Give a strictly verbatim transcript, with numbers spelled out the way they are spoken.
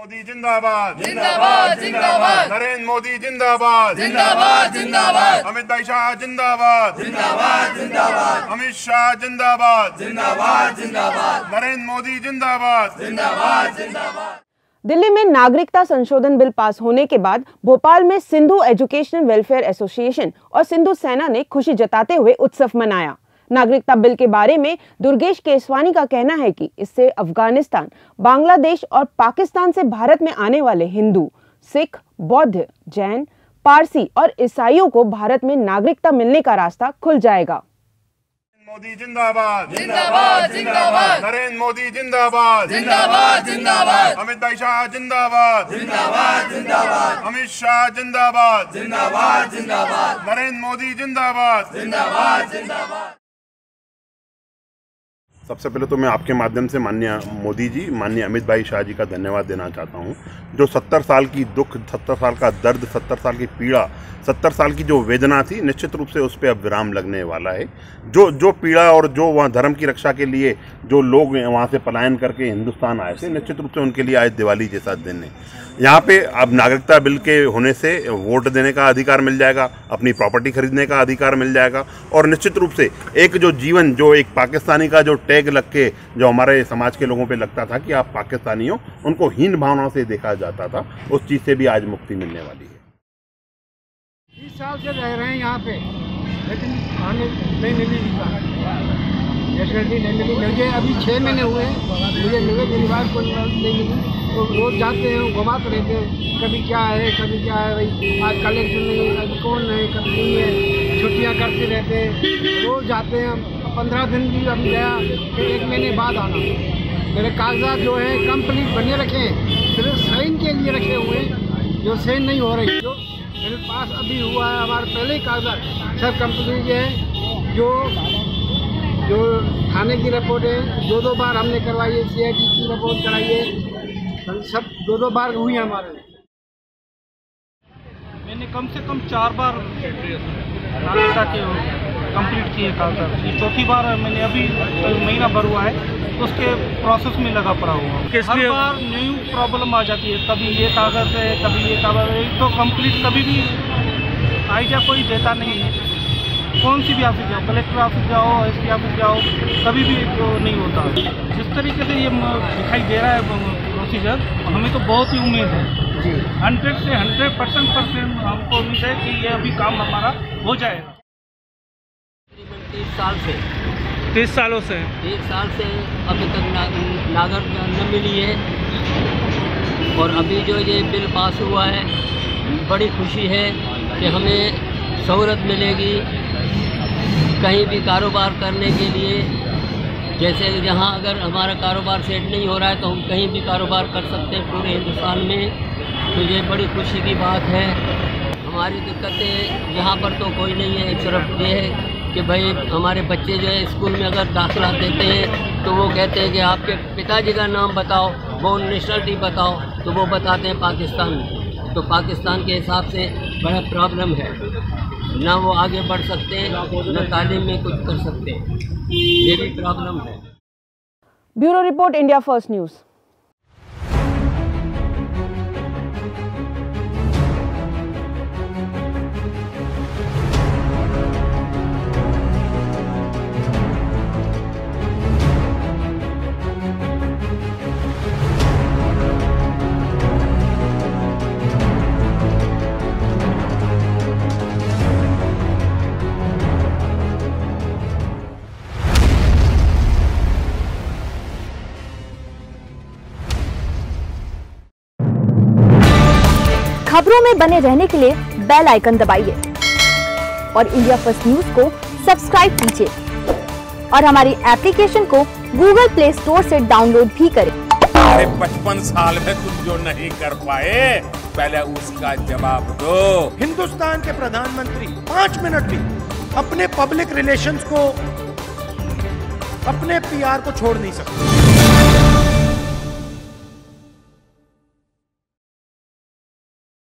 मोदी जिंदाबाद जिंदाबाद जिंदाबाद नरेंद्र मोदी जिंदाबाद जिंदाबाद जिंदाबाद अमित भाई शाह जिंदाबाद जिंदाबाद जिंदाबाद अमित शाह जिंदाबाद जिंदाबाद जिंदाबाद नरेंद्र मोदी जिंदाबाद जिंदाबाद जिंदाबाद। दिल्ली में नागरिकता संशोधन बिल पास होने के बाद भोपाल में सिंधु एजुकेशनल वेलफेयर एसोसिएशन और सिंधु सेना ने खुशी जताते हुए उत्सव मनाया। नागरिकता बिल के बारे में दुर्गेश केसवानी का कहना है कि इससे अफगानिस्तान, बांग्लादेश और पाकिस्तान से भारत में आने वाले हिंदू, सिख, बौद्ध, जैन, पारसी और ईसाइयों को भारत में नागरिकता मिलने का रास्ता खुल जाएगा। मोदी जिंदाबाद जिंदाबाद जिंदाबाद नरेंद्र मोदी जिंदाबाद जिंदाबाद जिंदाबाद अमित भाई शाह जिंदाबाद जिंदाबाद जिंदाबाद अमित शाह जिंदाबाद जिंदाबाद जिंदाबाद नरेंद्र मोदी जिंदाबाद जिंदाबाद जिंदाबाद। सबसे पहले तो मैं आपके माध्यम से माननीय मोदी जी, माननीय अमित भाई शाह जी का धन्यवाद देना चाहता हूं, जो सत्तर साल की दुख, सत्तर साल का दर्द, सत्तर साल की पीड़ा, सत्तर साल की जो वेदना थी, निश्चित रूप से उस पर अब विराम लगने वाला है। जो जो पीड़ा और जो वहाँ धर्म की रक्षा के लिए जो लोग वहाँ से पलायन करके हिंदुस्तान आए थे, निश्चित रूप से उनके लिए आज दिवाली जैसा दिन है। यहाँ पे अब नागरिकता बिल के होने से वोट देने का अधिकार मिल जाएगा, अपनी प्रॉपर्टी खरीदने का अधिकार मिल जाएगा और निश्चित रूप से एक जो जीवन, जो एक पाकिस्तानी का जो टैग लग के जो हमारे समाज के लोगों पे लगता था कि आप पाकिस्तानी हो, उनको हीन भावनाओं से देखा जाता था, उस चीज़ से भी आज मुक्ति मिलने वाली है। बीस साल से रह रहे हैं यहाँ पे, लेकिन आने नहीं मिली फैसिलिटी नहीं मिली। मुझे अभी छः महीने हुए मुझे मिले, मेरी बात कोई नहीं मिली। तो रोज़ जाते हैं, घुमाते रहते हैं, कभी क्या है कभी क्या है, भाई आज कलेक्शन नहीं है, कभी कौन है कभी नहीं है, छुट्टियाँ करते रहते हैं, रोज़ जाते हैं। पंद्रह दिन भी हम गया, फिर एक महीने बाद आना। मेरे कागजात जो है कंप्लीट बने रखे हैं, सिर्फ साइन के लिए रखे हुए हैं, जो साइन नहीं हो रही। जो मेरे पास अभी हुआ है, हमारे पहले ही कागजात सब कंप्लीट है। जो जो थाने की रिपोर्ट है, दो दो बार हमने करवाई है, सी आई डी की रिपोर्ट कराई है, सब दो दो बार हुई है हमारे। मैंने कम से कम चार बार नागरिकता के कंप्लीट किए कागजात। ये चौथी बार मैंने अभी महीना भर हुआ है, उसके प्रोसेस में लगा पड़ा हुआ हूँ। हर बार न्यू प्रॉब्लम आ जाती है, कभी ये कागज़ है कभी ये कागज़ है, तो कंप्लीट कभी भी आइडिया कोई देता नहीं है। कौन सी भी ऑफिस जाओ, कलेक्टर ऑफिस जाओ, एस पी ऑफिस जाओ, कभी भी तो नहीं होता। जिस तरीके से ये दिखाई दे रहा है प्रोसीजर, हमें तो बहुत ही उम्मीद है, हंड्रेड से हंड्रेड परसेंट परसेंट हमको उम्मीद है कि ये अभी काम हमारा हो जाएगा। तीस साल से तीस सालों से एक साल से अभी तक ना, नागरिकता न मिली है। और अभी जो ये बिल पास हुआ है, बड़ी खुशी है कि हमें सहूलत मिलेगी कहीं भी कारोबार करने के लिए। जैसे यहाँ अगर हमारा कारोबार सेट नहीं हो रहा है तो हम कहीं भी कारोबार कर सकते हैं पूरे हिंदुस्तान में, तो ये बड़ी खुशी की बात है। हमारी दिक्कतें यहाँ पर तो कोई नहीं है, सिर्फ ये है कि भाई हमारे बच्चे जो है स्कूल में अगर दाखिला देते हैं तो वो कहते हैं कि आपके पिताजी का नाम बताओ, वो नेशनलिटी बताओ, तो वो बताते हैं पाकिस्तान। तो पाकिस्तान के हिसाब से बड़ा प्रॉब्लम है, ना वो आगे बढ़ सकते हैं, न तालीम में कुछ कर सकते हैं, ये भी प्रॉब्लम है। Bureau report, India First News. खबरों में बने रहने के लिए बेल आइकन दबाइए और इंडिया फर्स्ट न्यूज को सब्सक्राइब कीजिए और हमारी एप्लीकेशन को गूगल प्ले स्टोर से डाउनलोड भी करें। अरे पचपन साल में तुम जो नहीं कर पाए, पहले उसका जवाब दो। हिंदुस्तान के प्रधानमंत्री पाँच मिनट भी अपने पब्लिक रिलेशंस को, अपने पी आर को छोड़ नहीं सकते।